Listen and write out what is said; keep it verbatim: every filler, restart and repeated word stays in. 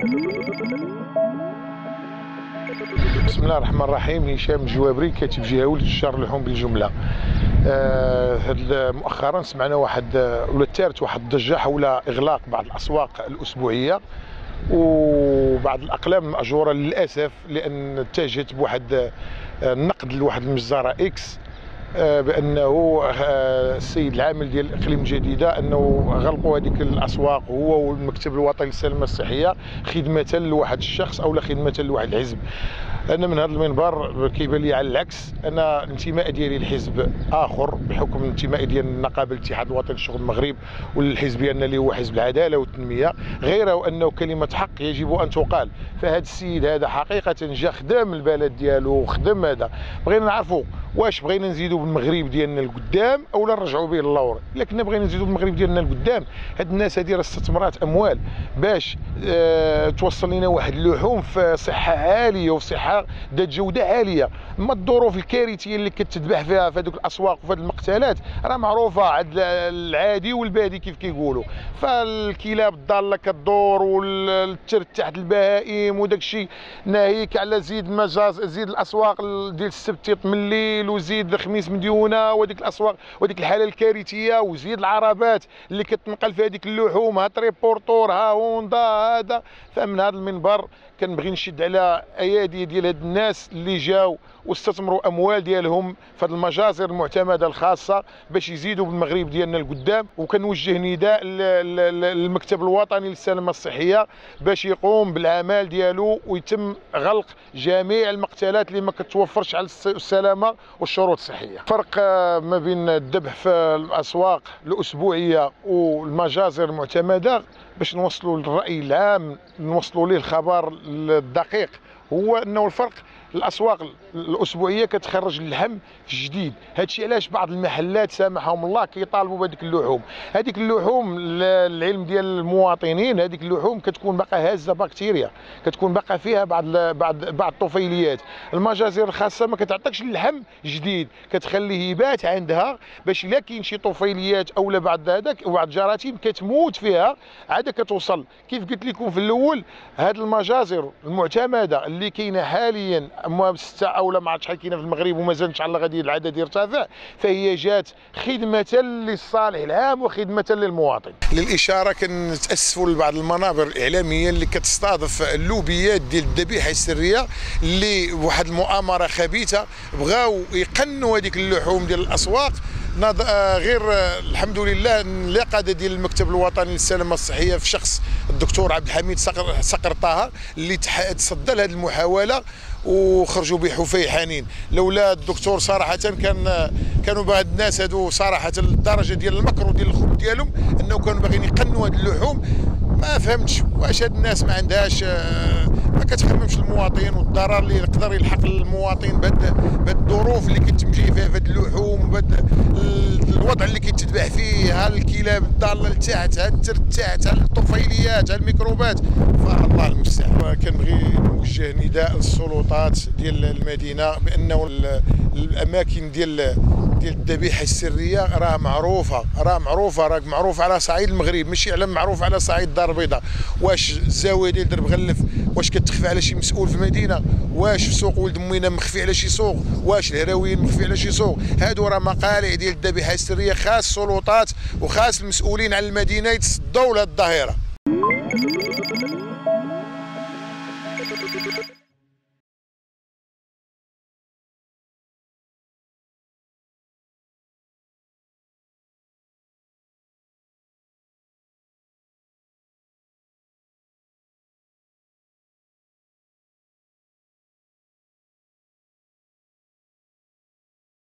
بسم الله الرحمن الرحيم. هشام الجوابري، كاتب جهوي لتجار اللحوم بالجمله. آه مؤخرا سمعنا واحد ولا تارت واحد الضجه حول اغلاق بعض الاسواق الاسبوعيه وبعض الاقلام الماجوره للاسف، لان اتجهت بواحد النقد لواحد المجزره اكس بانه السيد العامل ديال الاقليم الجديده انه غلقوا هذيك الاسواق هو والمكتب الوطني للسلامه الصحيه خدمه لواحد الشخص او خدمه لواحد الحزب. انا من هذا المنبر كيبان لي على العكس، انا الانتماء ديالي لحزب اخر بحكم الانتماء ديال النقابه الاتحاد الوطني للشغل المغرب، والحزب ديالنا اللي هو حزب العداله والتنميه، غير انه كلمه حق يجب ان تقال. فهذا السيد هذا حقيقه جا خدام البلد ديالو وخدم هذا. بغينا نعرفوا واش بغينا نزيدوا بالمغرب ديالنا لقدام او نرجعوا به للور. الا كنا بغينا نزيدوا بالمغرب ديالنا لقدام، هاد الناس هادي راه استثمرات اموال باش اه توصل لنا واحد اللحوم في صحه عاليه وفي صحه ذات جوده عاليه. اما الظروف الكارثيه اللي كتذبح فيها في هذوك الاسواق وفي هذه المقتلات راه معروفه عند العادي والبادي كيف كيقولوا. فالكلاب الضاله كدور والتر تحت البهائم وداك الشيء، ناهيك على زيد المجاز، زيد الاسواق ديال السبت من الليل، وزيد الخميس مديونه، وديك الاسواق وديك الحاله الكارثيه، وزيد العربات اللي كتنقل في هذيك اللحوم، ها تريبورتور ها هوندا هذا. فمن هذا المنبر كنبغي نشد على ايادي ديال هاد الناس اللي جاو واستثمروا اموال ديالهم في هذه المجازر المعتمده الخاصه باش يزيدوا بالمغرب ديالنا لقدام. وكنوجه نداء للمكتب الوطني للسلامه الصحيه باش يقوم بالاعمال ديالو ويتم غلق جميع المقتلات اللي ما كتوفرش على السلامه والشروط الصحيه. فرق ما بين الذبح في الاسواق الاسبوعيه والمجازر المعتمده باش نوصلوا للراي العام، نوصلوا ليه الخبر الدقيق، هو انه الفرق الاسواق الاسبوعيه كتخرج اللحم جديد. هادشي علاش بعض المحلات سامحهم الله كيطالبوا بهذيك اللحوم. هذيك اللحوم العلم ديال المواطنين، هذيك اللحوم كتكون باقا هازه بكتيريا، كتكون باقا فيها بعض بعض بعض الطفيليات. المجازر الخاصه ما كتعطيكش اللحم جديد، كتخليه يبات عندها باش الا كاين شي طفيليات اولا بعد هذاك وبعض الجراثيم كتموت فيها عاد كتوصل. كيف قلت لكم في الاول، هاد المجازر المعتمده اللي كاينه حاليا امام سته اولا ما عرفتش شحال كاينه في المغرب ومازال ان شاء الله غادي العدد يرتفع، فهي جات خدمه للصالح العام وخدمه للمواطن. للاشاره كنتاسفوا لبعض المنابر الاعلاميه اللي كتستضيف اللوبيات ديال الذبيحه السريه اللي بواحد المؤامره خبيثه بغاو يقنوا هذيك اللحوم ديال الاسواق. غير الحمد لله القاده ديال المكتب الوطني للسلامه الصحيه في شخص الدكتور عبد الحميد صقر, صقر طه اللي تصدى لهذه المحاوله وخرجوا بحفي حنين. لولا الدكتور صراحه كان كانوا بعض الناس هادو صراحه الدرجه ديال المكر وديال الخبث ديالهم انه كانوا باغيين يقنوا هذه اللحوم. ما فهمتش واش هاد الناس ما عندهاش ما كتخممش المواطن والضرر اللي يقدر يلحق للمواطن بهاد الظروف اللي كتمشي فيها في هاد اللحوم وبهاد الوضع اللي كيتذبح فيه، ها الكلاب الضاله لتحت، ها التر تحت، ها الطفيليات، ها الميكروبات. فالله المستعان. كنبغي نوجه نداء للسلطات ديال المدينه بانه الاماكن ديال ديال الذبيحه السريه راه معروفه، راه معروفه راه معروف على صعيد المغرب، ماشي على معروف على صعيد الدار البيضاء. واش الزاويه ديال درب غلف واش كتخفى على شي مسؤول في المدينه؟ واش في سوق ولد موينه مخفي على شي سوق؟ واش الهراويين مخفي على شي سوق؟ هادو راه مقالع ديال الذبيحه السريه، خاص السلطات وخاص المسؤولين على المدينه يتصدوا لهاد الظاهره.